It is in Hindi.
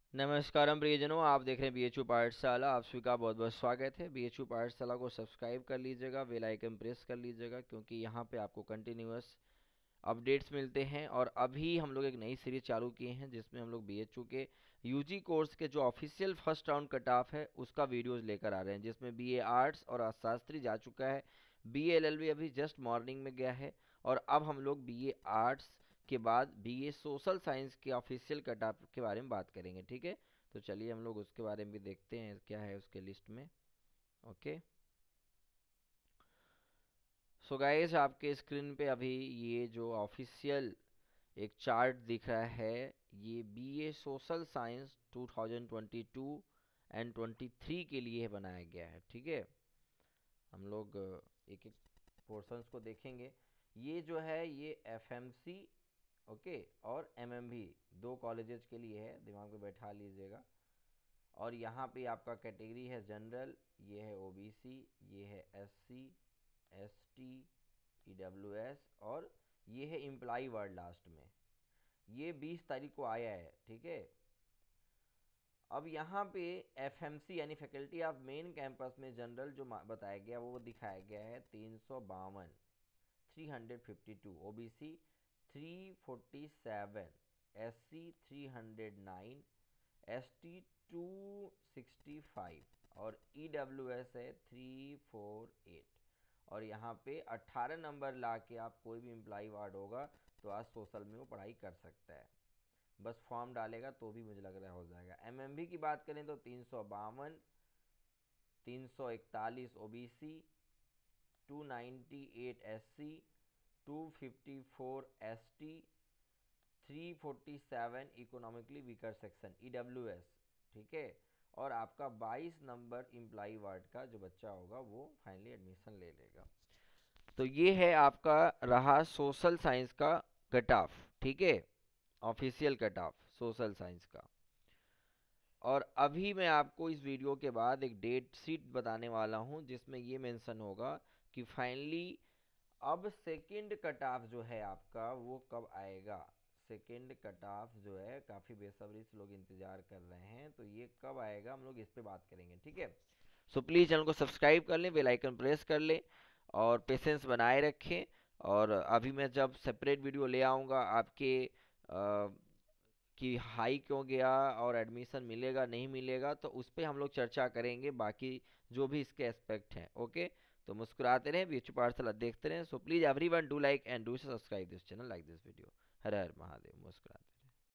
नमस्कारम प्रियजनों, आप देख रहे हैं बीएचयू पाठशाला। आप सभी का बहुत बहुत स्वागत है। बीएचयू पाठशाला को सब्सक्राइब कर लीजिएगा, बेल आइकन प्रेस कर लीजिएगा, क्योंकि यहाँ पे आपको कंटिन्यूअस अपडेट्स मिलते हैं। और अभी हम लोग एक नई सीरीज चालू किए हैं जिसमें हम लोग बीएचयू के यूजी कोर्स के जो official first round cut off है उसका वीडियोस लेकर आ रहे हैं, जिसमें बीए आर्ट्स और अर्थशास्त्री जा चुका है। बीए एलएलबी अभी जस्ट मॉर्निंग में गया है। और अब हम लोग बीए आर्ट्स के बाद बीए सोशल साइंस के ऑफिशियल कट ऑफ के बारे में बात करेंगे, ठीक है। तो चलिए हम लोग उसके बारे में भी देखते हैं क्या है उसके लिस्ट में। ओके, सो गाइस, आपके स्क्रीन पे अभी ये जो ऑफिशियल एक चार्ट दिख रहा है, ये बीए सोशल साइंस 2022 एंड 23 के लिए बनाया गया है, ठीक है। हम लोग एक एक पोर्शंस को देखेंगे। ये जो है ये एफएमसी, ओके, और एमएमवी दो कॉलेजेस के लिए है, दिमाग में बैठा लीजिएगा। और यहाँ पे आपका कैटेगरी है जनरल, ये है ओबीसी, ये है एससी, एसटी, ईडब्ल्यूएस, और ये है एम्प्लॉय वर्ड लास्ट में। ये 20 तारीख को आया है, ठीक है। अब यहाँ पे एफएमसी यानी फैकल्टी ऑफ मेन कैंपस में जनरल जो बताया गया वो दिखाया गया है 352, 352, ओबीसी 347, एससी 309, एसटी 265, और ईडब्ल्यूएस है 348। और यहाँ पे 18 नंबर ला के आप कोई भी एम्प्लॉय वार्ड होगा तो आज सोशल में वो पढ़ाई कर सकता है। बस फॉर्म डालेगा तो भी मुझे लग रहा है हो जाएगा। एमएमबी की बात करें तो 352, 341 OBC, 298 SC, 254 ST, 347 economically weaker section EWS, ठीक है। और आपका 22 नंबर इम्प्लाई वार्ड का जो बच्चा होगा वो फाइनली एडमिशन ले लेगा। तो ये है आपका रहा सोशल साइंस का कट ऑफ, ठीक है, official cut off social science का। और अभी मैं आपको इस वीडियो के बाद एक डेट शीट बताने वाला हूं जिसमें ये मेंशन होगा कि फाइनली अब सेकंड कट ऑफ जो है आपका वो कब आएगा। सेकंड कट ऑफ जो है काफ़ी बेसब्री से लोग इंतजार कर रहे हैं, तो ये कब आएगा हम लोग इस पे बात करेंगे, ठीक है। सो प्लीज़ चैनल को सब्सक्राइब कर लें, बेल आइकन प्रेस कर लें, और पेशेंस बनाए रखें। और अभी मैं जब सेपरेट वीडियो ले आऊँगा आपके कि हाई क्यों गया और एडमिशन मिलेगा नहीं मिलेगा, तो उस पर हम लोग चर्चा करेंगे, बाकी जो भी इसके एस्पेक्ट हैं, ओके। तो मुस्कुराते रहें, बीएचयू पाठशाला देखते रहें। So please everyone do like and do subscribe this channel, like this video. हर हर महादेव, मुस्कुराते